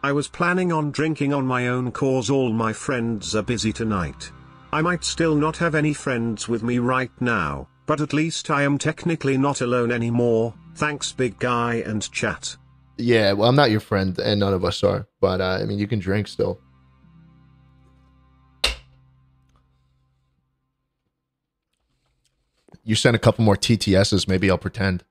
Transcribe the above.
I was planning on drinking on my own cause all my friends are busy tonight. I might still not have any friends with me right now, but at least I am technically not alone anymore. Thanks big guy and chat. Yeah, well, I'm not your friend and none of us are, but I mean, you can drink still. You send a couple more TTSs, maybe I'll pretend.